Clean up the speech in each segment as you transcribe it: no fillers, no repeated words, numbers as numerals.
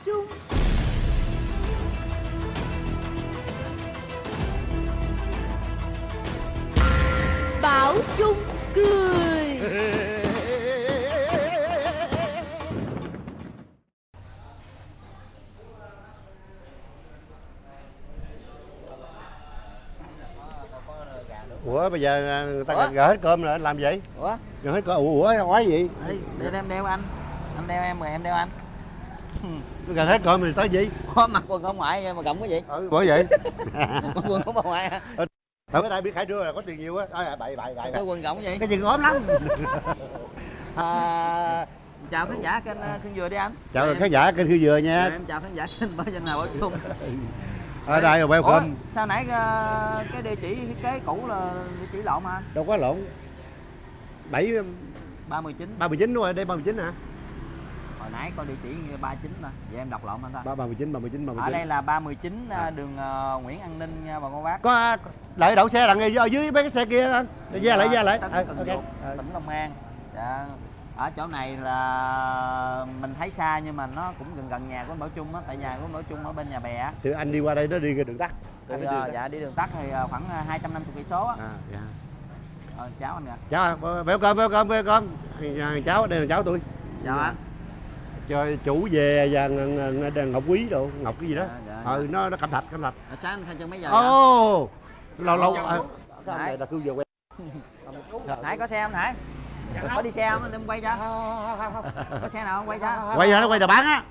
Trung. Bảo Trung cười. Ủa bây giờ người ta gỡ hết cơm rồi anh làm gì? Ủa? Gỡ hết cơm. Ủa quái gì? Để em đeo anh đeo em rồi em đeo anh. Gỡ hết cơm rồi tới gì? Có mặc quần không ngoại mà gọng cái gì? Bởi vậy. Mặc quần không ngoại hả? Tao cái tay biết khai trưa là có tiền nhiều á. Bậy. Cái quần gọng gì? Cái gì ốm lắm. Chào khán giả kênh Khương Dừa đi anh. Chào khán giả kênh Khương Dừa nha. Em chào khán giả kênh Bảo Danh Hào Bảo Trung. Ở đây rồi welcome. Sao nãy cái địa chỉ thiết kế cũ là địa chỉ lộn hả? Đâu có lộn. 319. 319 đúng rồi, đây 319 hả? Hồi nãy coi địa chỉ 39 nè, vậy em đọc lộn anh ta. 319. Ở đây là 319 đường Nguyễn An Ninh nha bà con bác. Có lại đậu xe đằng ở dưới mấy cái xe kia anh. Ra lại. Tỉnh Long An. Dạ. Ở chỗ này là mình thấy xa nhưng mà nó cũng gần nhà của anh Bảo Trung á, tại nhà của anh Bảo Trung ở bên Nhà Bè á. Thì anh đi qua đây nó đi cái đường tắt. Dạ đi đường tắt thì khoảng 250 cây số á. Dạ. Cháu anh nè. Cháu welcome. Cháu đây là cháu tôi. Chào anh. Cho chủ về và Ngọc Quý đồ, Ngọc cái gì đó. Dạ. Nó cẩm thạch. Sáng anh khai chân mấy giờ? Ồ. Lâu cái này là Khương Dừa quen. Hải có xe không Hải? Có đi xe không? Anh quay cho. Có xe nào không quay cho? Quay ra nó quay tờ bán á.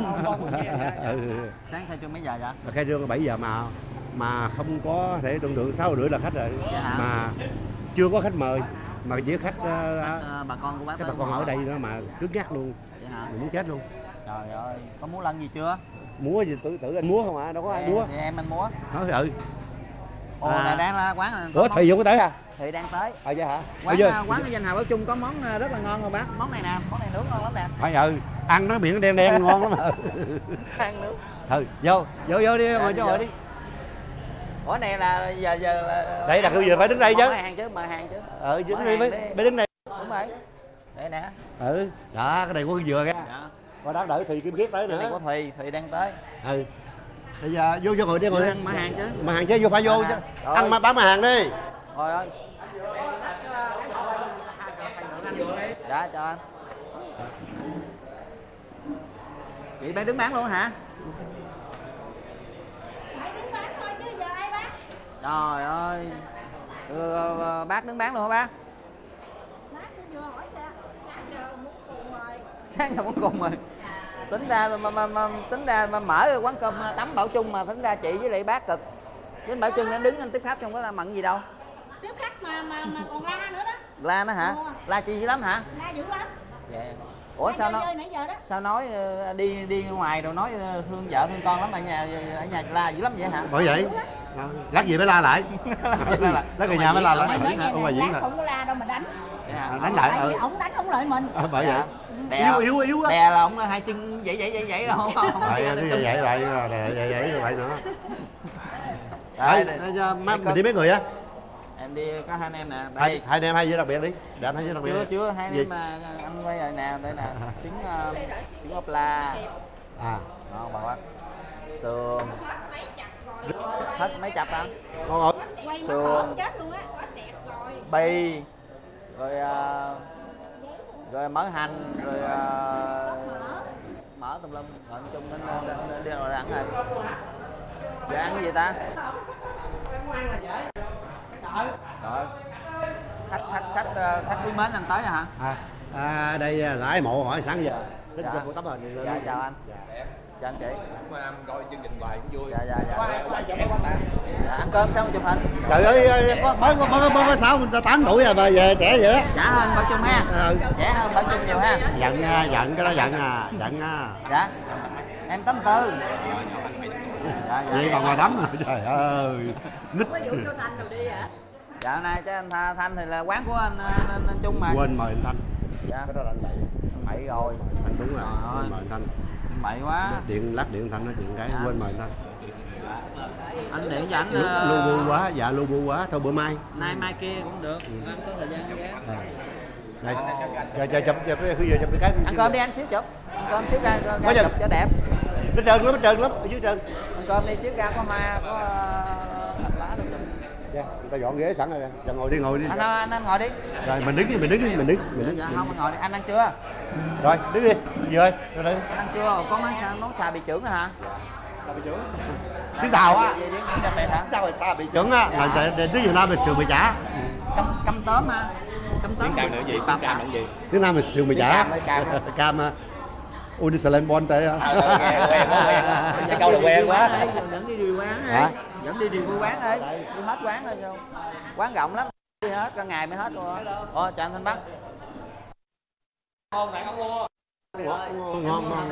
Sáng khai trương mấy giờ vậy? Khai trương 7 giờ mà không có thể tưởng tượng 6 rưỡi là khách rồi. Dạ. Mà chưa có khách mời mà chỉ khách bà con của bác. các bà con ở đây nữa mà cứng nhắc luôn. Dạ hả? Mình muốn chết luôn. Trời ơi, có múa lân gì chưa? Múa gì tự anh múa không à, đâu có ai múa. Thì em anh múa. Nói Ồ này đang là quán này. Ủa Thùy Dũng có tới hả? Thùy đang tới. Vậy hả? Quán ở Danh Hào Bảo Trung có món rất là ngon rồi bác. Món này nè, món này nướng ngon lắm nè. Phải ăn nó miệng đen ngon lắm mà. Ăn nướng. Thôi vô đi ngồi cho ngồi đi. Ủa này là giờ là đây là Khương Dừa phải đứng đây chứ. Mời hàng chứ. Đứng đây mới đứng đây. Đúng rồi. Đây nè. Đó cái này của Khương Dừa kìa. Dạ. Qua đó đợi Thùy Kim Khiết tới nữa. Cái này của Thùy đang tới. Bây giờ vô ngồi đi ngồi. Ăn mời hàng chứ. Mời hàng chứ vô phải vô chứ. Ăn mà bán mời hàng đi. Thôi ơi. Dạ cho anh. Chị đang đứng bán luôn hả? Phải đứng bán thôi chứ giờ ai bán? Trời ơi. Bác đứng bán luôn hả bác? Bác vừa hỏi ra. Sáng giờ muốn cùng rồi. Sáng giờ muốn cùng rồi. Tính ra mà mở quán cơm tắm Bảo Trung mà tính ra chị với lại bác cực. Chứ Bảo Trung đang đứng anh tiếp khách không có la mận gì đâu. Tiếp khách mà còn la nữa đó. La nó hả? La chị dữ lắm hả? La dữ lắm. Dạ. Ủa sao nó nãy giờ đó. sao nói đi ngoài rồi nói thương vợ thương con lắm ở nhà la dữ lắm vậy hả? Bởi vậy. Lát gì mới la lại. Lát người nhà mới la lại. Ngoài diễn không có la đâu mà đánh. Đánh lại. Tại vì ổng đánh không lợi mình. Bởi vậy. Yếu á. Đè là ổng hai chân vậy đâu không? Vậy vậy nữa. Mình đi mấy người á? Em đi có hai anh em nè. Đây. Hai anh em hay gì đặc biệt đi. Đẹp hay gì đặc biệt? Chưa hai anh em mà anh quay rồi nè, đây nè. Trứng ốp la. Ngon bà bác. Sườn. Hết mấy chập anh? Ngon Sườn. Chết luôn á. Đẹp rồi. Bì. Rồi mỡ hành rồi mỡ tùm lum rồi chung đến đi rồi ăn rồi. Giờ ăn cái gì ta? Rồi. Khách quý mến anh tới rồi hả? Đây là Ái Mộ hỏi sáng giờ. Xin cho một tấm hình. Dạ chào anh. Chào anh chị. Coi chương trình hoài cũng vui. Dạ. Ăn cơm xong chụp hình. Trời ơi, có 8 tuổi rồi mà về trẻ vậy á. Trả hơn Bảo Trung ha. Trẻ hơn Bảo Trung nhiều ha. Giận cái đó giận. Dạ. Em 84. Vậy còn ngồi tắm rồi. Trời ơi. Nít. Dạo này chứ anh Thanh thì là quán của anh Trung mà. Quên mời anh Thanh. Dạ. Cái đó là anh Bậy. Bậy rồi. Anh đúng rồi. Quên mời anh Thanh. Bậy quá. Lát điện Thanh nói chuyện cái quên mời anh Thanh. Anh điện cho anh lu bu quá, thôi bữa mai. Mai kia cũng được. Anh có thời gian ghé. Đây. Chụp cái cái. Ăn cơm đi anh xíu chụp. Ăn cơm xíu ra chụp cho đẹp. nó trơn lắm ở dưới trơn. Ăn cơm đi, xíu ra có hoa có lá được. Dạ, người ta dọn ghế sẵn rồi, giờ ngồi đi Anh ngồi đi. Rồi mình đứng. Dạ, không anh ngồi đi. Anh ăn chưa? Rồi đứng đi, vừa ơi, rồi đây. Anh ăn chưa? Có món xà bị chưởng nữa hả? Xà bị chưởng. Tiếng Tàu á. Đâu rồi xà bị Chưởng á, là tiếng Việt Nam là sườn bì chả. Căm tớm ha. Căm tớm. Tiếng Cam nữa gì? Tiếng Cam nữa gì? Tiếng Nam là sườn bì chả. Cam Unisalem Bonte á. Quen quá. Cái câu là quen quá. Dẫn đi điều quán ấy. Dẫn đi điều quán ấy. Đi hết quán rồi không? Quán rộng lắm. Đi hết cả ngày mới hết rồi. Chào anh Thanh Bắc. Ngon này không mua. Ngon.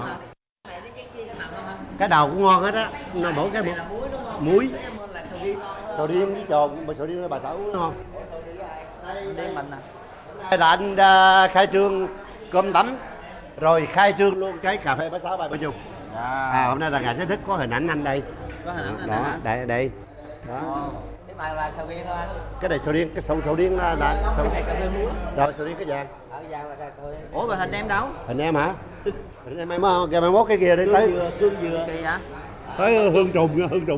Cái đầu cũng ngon hết á, mỗi cái muối. Sầu riêng với tròn, sầu riêng bà xã uống ngon. Đi mình nè. Đây là anh khai trương cơm tấm, rồi khai trương luôn cái cà phê bá sáu bài bên Dung. Hôm nay là ngày chính thức có hình ảnh anh đây. Có hình ảnh đó, đây. Đó. Cái này là sầu riêng thôi anh. Cái này sầu riêng, cái sầu riêng là cái này cà phê muối. Rồi sầu riêng cái vàng. Ở vàng là cà phê. Ủa rồi hình em đâu? Hình em hả? Hình em mai mốt cái kia đi tới. Hương dừa. Kỳ hả? Tới hương trùng.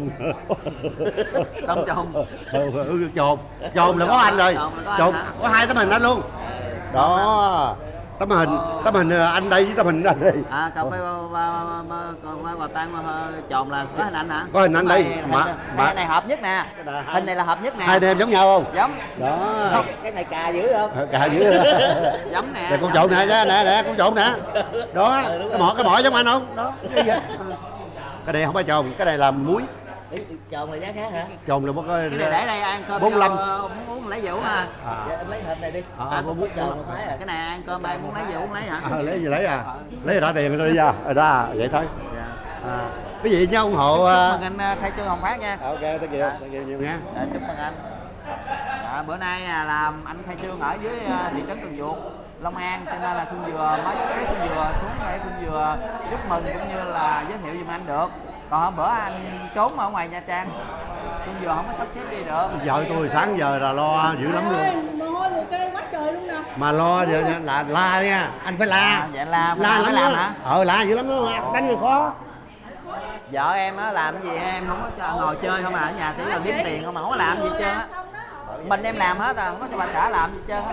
Đông trùng. Trồn là có anh rồi. Trồn có 2 tấm hình anh luôn. Đó. Tấm hình anh đây với tấm hình anh đây. Cà phê bà Tan tròn là có hình ảnh hả? Có hình ảnh đây. Cái này hợp nhất nè. Hình này là hợp nhất nè. Hai anh em giống nhau không? Giống. Đó. Cái này cà dữ không? Cà dữ. Giống nè. Đây con trộn nè, con trộn nè. Đó, cái mỏ giống anh không? Đó. Cái này không phải trộn, cái này là muối. Tròn là giá khác hả? Trộn là một cái này để đây ăn cơm 45. Muốn lấy rượu ha. Em lấy thịt này đi. Cái này ăn cơm đây muốn lấy rượu muốn lấy hả? Lấy gì lấy lấy trả tiền rồi đi ra vậy thôi. Cái gì nhá ủng hộ. Chúc mừng anh khai trương Hồng Phát nha. Ok, thank you nhiều nha. Chúc mừng anh. Bữa nay làm anh khai trương ở dưới thị trấn Cần Duộc, Long An, cho nên là Khương Dừa mới sắp xếp Khương Dừa xuống để Khương Dừa chúc mừng cũng như là giới thiệu giùm anh được. Còn hôm bữa anh trốn ở ngoài Nha Trang, Khương Dừa không có sắp xếp đi được. Vợ tôi sáng giờ là lo dữ lắm luôn. Mồ hôi mồ kê quá trời luôn nè. Mà lo giờ là la nha, anh phải la. Dạ la lắm làm hả? La dữ lắm đó, đánh người khó. Vợ em á làm cái gì em không có ngồi chơi không ở nhà, chỉ là kiếm tiền không mà không có làm gì hết trơn á. Mình em làm hết không có cho bà xã làm gì hết trơn á.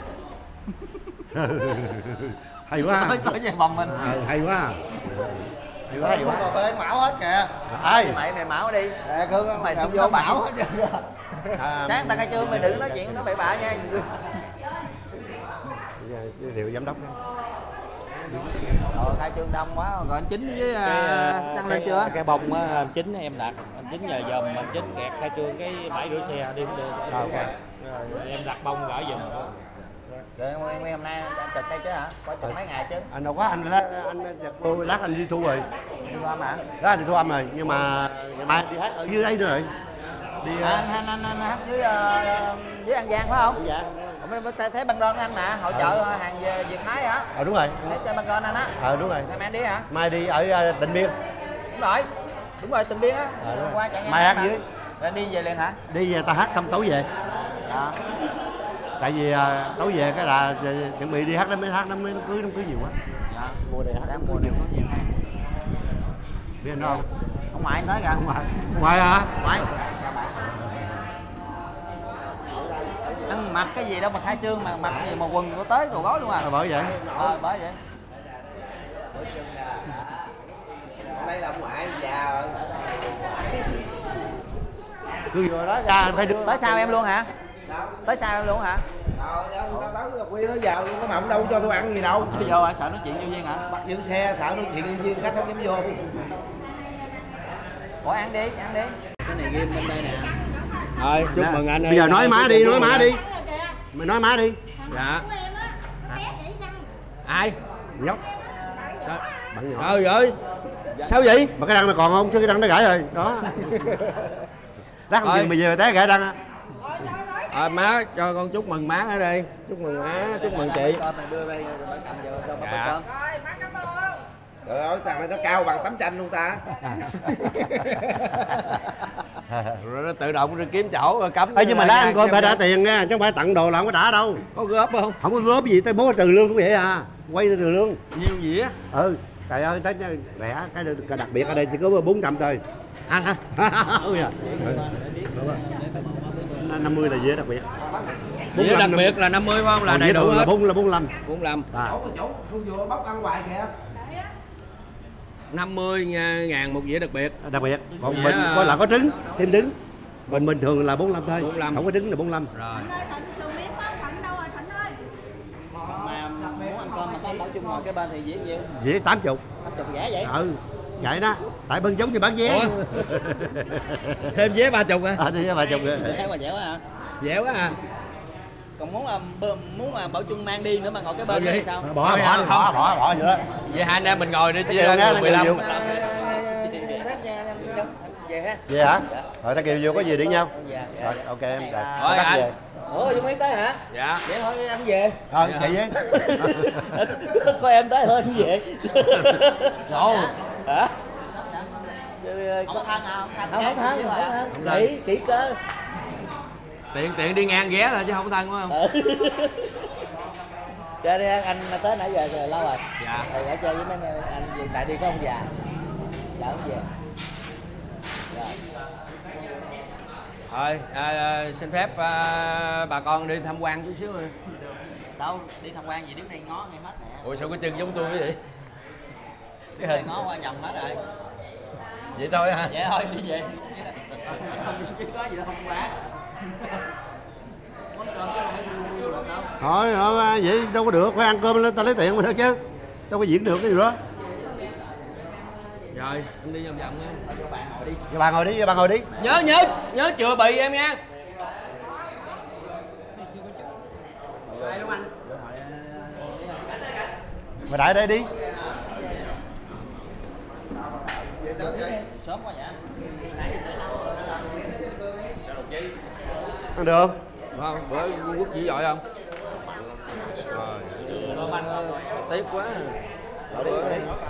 Hay quá. Tới về bồng mình. Hay quá. Hay quá. Còn bên mão hết kìa. Ai? Mày mão đi. Khương mày vô mão hết trơn. Sáng ta khai trương mày đừng nói chuyện nó bậy bạ nha. Giới thiệu giám đốc đó. Khai trương đông quá rồi anh Chính với đăng lên chưa? Cái bông á anh Chính em đặt, anh Chính nhờ dòm anh Chính kẹt khai trương cái bãi rửa xe đi cũng được. Ok. Em đặt bông gửi giùm. Rồi hôm nay anh trực đây chứ hả? Có chừng mấy ngày chứ. Anh đâu có anh lát anh đi thu rồi. Đi thu âm hả? Đó anh đi thu âm rồi, nhưng mà ngày mai đi hát ở dưới đây nữa rồi. Đi anh hát dưới An Giang phải không? Dạ. Thấy băng rôn anh mà, hội chợ hàng về Việt Thái hả? Đúng rồi. Thấy trên băng rôn anh á. Đúng rồi. Ngày mai đi hả? Mai đi ở Tịnh Biên. Đúng rồi Tịnh Biên á. Qua chạy ngang. Mai hát dưới. Rồi đi về liền hả? Đi về ta hát xong tối về. Dạ. Tại vì tối về cái là chuẩn bị đi hát đám cưới nhiều quá. Dạ. Mùa này hát đám cưới nhiều. Biết anh đâu? Ông ngoại anh tới kìa. Ngoại hả? Ngoại. Anh mặc cái gì đâu mà khai trương mà mặc gì mà quần của tới đồ gối luôn à. Bởi vậy. Bởi vậy. Đây là ngoại già rồi. Cứ vừa đó ra anh phải đưa. Tới sau em luôn hả? Sao? Tới sau em luôn hả? Người ta tới khuya tới vào luôn, mà không đâu cho tôi ăn gì đâu. Vô hả? Sợ nói chuyện nhân viên hả? Bắt giữ xe, sợ nói chuyện nhân viên, khách không dám vô. Ủa ăn đi. Cái này ghim bên đây nè. Rồi chúc mừng anh. Bây giờ nói má đi. Mày nói má đi. Dạ. Ai? Nhóc. Bạn nhỏ. Rồi. Sao vậy? Mà cái răng nó còn không chứ cái răng nó gãy rồi. Đó. Lát không chừng mày về té gãy răng á. Má cho con chúc mừng má ở đây. Chúc mừng má, chúc mừng chị. Dạ. Trời ơi, thằng này nó cao bằng tấm tranh luôn ta. Rồi nó tự động rồi kiếm chỗ rồi cấm. Nhưng mà lát ăn coi phải trả tiền nha, chứ không phải tặng đồ là không có trả đâu. Có góp không? Không có góp gì, tới bố trừ lương cũng vậy à. Quay trừ lương. Nhiêu gì á? Trời ơi, tới rẻ, cái đặc biệt ở đây chỉ có 400 thôi. Hả? Ôi à. 50 là dĩa đặc biệt. Dĩa đặc biệt là 50 phải không? Là đầy đủ hết. Là 45. 45. À. Thu vừa bóc ăn hoài kìa. 50.000 một dĩa đặc biệt. Đặc biệt. Còn Dĩa, mình có trứng, thêm trứng. Còn bình thường là 45 thôi. 45. Không có trứng là 45. Rồi. Thịnh sườn miếng không? Thịnh đâu rồi Thịnh ơi? Mà muốn ăn cơm mà có Bảo Trung ngồi cái bên thì dĩa nhiêu? Dĩa 80. 80 rẻ vậy? Ừ. Vậy đó. Tại bên giống như bán vé. Thêm vé 30 hả? À, thêm 30 rồi. Rẻ quá dẻo hả? Dễ quá à. Còn muốn mà Bảo Trung mang đi nữa mà ngồi cái bên thì sao? Bỏ vậy đó. Vậy hai anh em mình ngồi đi chia Cái ra điều 15. Về ha. Vậy hả? Rồi ta kêu vô có gì điện nhau. Dạ. Rồi ok em. Rồi. Thôi Bắt anh. về. Ủa Dung Yến tới hả? Dạ. Vậy thôi anh về. Thôi vậy với. Có em tới thôi anh về. Ồ. Hả? Không thân hả? Không thân. Kỹ cơ. Tiện đi ngang ghé rồi chứ không thân phải không? Chơi đi anh tới nãy giờ rồi lâu rồi. Dạ. Rồi đã chơi với mấy anh về tại đi có ông già. Dạ ông về. Rồi, xin phép bà con đi tham quan chút xíu rồi. Đâu, đi tham quan gì đứng đây ngó nghe hết nè. Ủa sao cái chân giống tôi vậy? Cái hình ngó qua vòng hết rồi. Vậy thôi hả? Vậy thôi đi về. Chứ có gì đâu không quá. Món cơm chứ không phải được đâu. Thôi vậy đâu có được, phải ăn cơm lên ta lấy tiền mà được chứ. Đâu có diễn được cái gì đó. Rồi, anh đi vòng vòng nha. Cho bà ngồi đi. Nhớ chừa bì em nha. Đây luôn anh. Mày đại đây đi. Sớm quá vậy. Ăn được không? Không, bữa Quốc chỉ giỏi không? Rồi. Tiếc quá. Gọi đi.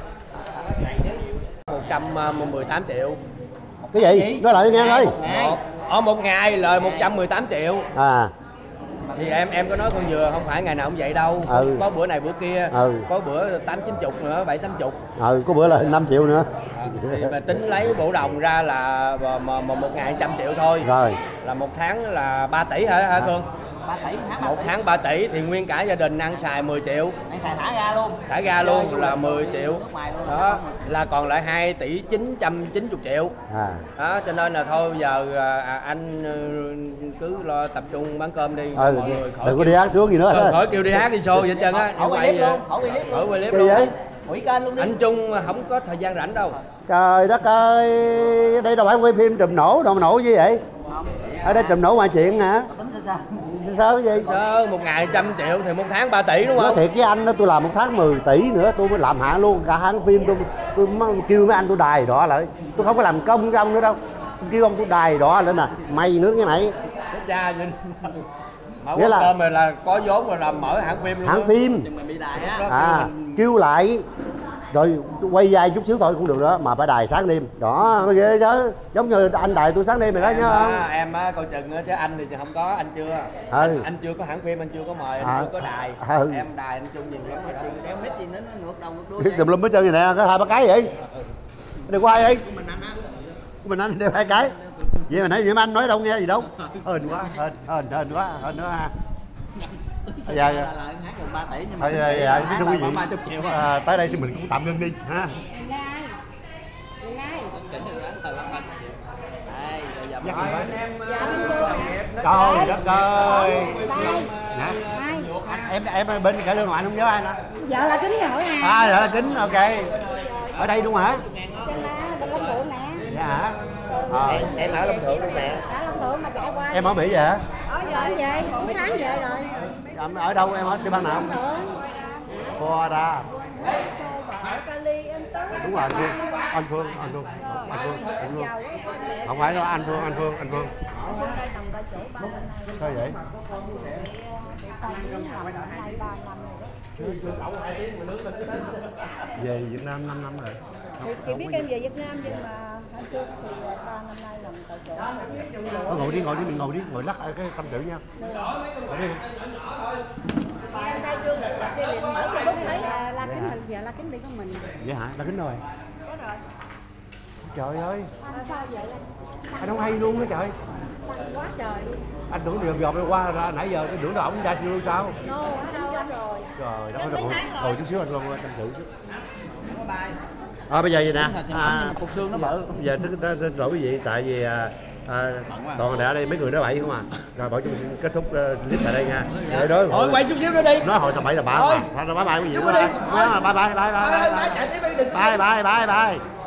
118 triệu. Cái gì? Nói lại nghe ơi. Một ngày lời 118 triệu. À. Thì em có nói con dừa không phải ngày nào cũng vậy đâu. Ừ. Có bữa này bữa kia. Ừ. Có bữa 8-90 nữa, 7-80. Có bữa là 5 triệu nữa. Thì mà tính lấy bộ đồng ra là một ngày 100 triệu thôi. Rồi. Là một tháng là 3 tỷ hả Khương? 3 tỷ tháng 1 tháng 3 tỷ thì nguyên cả gia đình ăn xài 10 triệu. Anh xài thả ra luôn. Thả ra luôn là 10 triệu. Luôn Đó là còn lại 2 tỷ 990 triệu. Đó cho nên là thôi giờ anh cứ lo tập trung bán cơm đi. Mọi người khỏi đừng có đi hát xuống gì nữa hết. khỏi kêu đi hát đi show vậy trơn á. Khỏi quay clip luôn, khỏi quay clip Kỳ luôn. vậy? Hủy kênh luôn đi. Anh Trung không có thời gian rảnh đâu. Trời đất ơi, đây đâu phải quay phim trùm nổ, đâu mà nổ gì vậy? Ở đây trùm nổ ngoại chuyện hả? Tính sao? Sao cái gì? Sơ một ngày 100 triệu thì một tháng 3 tỷ đúng không? Nói thiệt với anh đó, tôi làm một tháng 10 tỷ nữa tôi mới làm hạ luôn cả hãng phim. Tôi kêu mấy anh tôi đài đỏ lại. Tôi không có làm công cho ông nữa đâu. Tôi kêu ông tôi đài đỏ lên nè. Mày nữa nghe mày. Cái cha nhìn. Mở Nghĩa là- cơm rồi là có vốn rồi làm mở hãng phim luôn. Hãng phim. Nhưng mà bị đài á. Kêu lại rồi quay vai chút xíu thôi cũng được đó, mà phải đài sáng đêm đó mới ghê chứ, giống như anh đài tôi sáng đêm rồi đó nhớ không? Em coi chừng chứ anh thì không có, anh chưa. Anh chưa có hãng phim, anh chưa có mời, anh chưa có đài. Em đài anh chung nhiều lắm. Đeo mít gì nó ngược đầu ngược đuôi. Đùm lum hết trơn vậy nè, có 2-3 cái vậy. Đừng có ai đi. Của mình anh á. Của mình anh đeo 2 cái. Vậy mà nãy vậy mà anh nói đâu nghe gì đâu. Hên quá, hên quá, hên nữa ha. Bây giờ là hát gần 3 tỷ nhưng mà thưa quý vị, 30 triệu. tới đây thì mình cũng tạm ngưng đi ha. Dắt mình quá. Trời đất ơi. Em bên cả lương ngoại không nhớ ai nè. Vợ là kính hỏi Vợ là kính, ok. Ở đây đúng hả? Trên đó, bên Long Thượng nè. Dạ hả? Em ở Long Thượng luôn nè. Ở Long Thượng mà chạy qua. Em ở Mỹ vậy hả? Ở giờ em về, 4 tháng về rồi. Ở đâu em ở địa bàn nào? Long Thượng. Florida. Xô bở Cali em tới. Đúng rồi anh Phương. Không phải đâu, anh Phương. Sao vậy? Về Việt Nam 5 năm rồi. Chị biết em về Việt Nam nhưng mà anh Phương thì 3 năm nay làm tại chỗ. Ngồi đi, mình ngồi đi, ngồi lắc cái tâm sự nhau. Ngồi đi. em khai trương lịch tập đi liền mở Facebook thấy La Kính mình giờ La Kính đi của mình. Vậy hả? Đã kính rồi. Có rồi. Trời ơi, Anh sao vậy? anh không hay luôn á trời. Quá trời luôn. Anh tưởng dòm dòm qua ra nãy giờ tôi tưởng là ổng ra siêu sao. No, anh đâu anh rồi. Rồi, đó ngồi chút xíu anh luôn tâm sự chút. Bây giờ vậy nè. Cục xương nó bự. Giờ xin lỗi quý vị tại vì toàn để ở đây mấy người nói bậy không à. Rồi Bảo Trung xin kết thúc clip tại đây nha. Rồi đó. Thôi quay chút xíu nữa đi. Nói hồi tầm 7 tầm 8 mà. Thôi bye bye quý vị. Bye bye bye bye bye bye bye bye bye bye bye.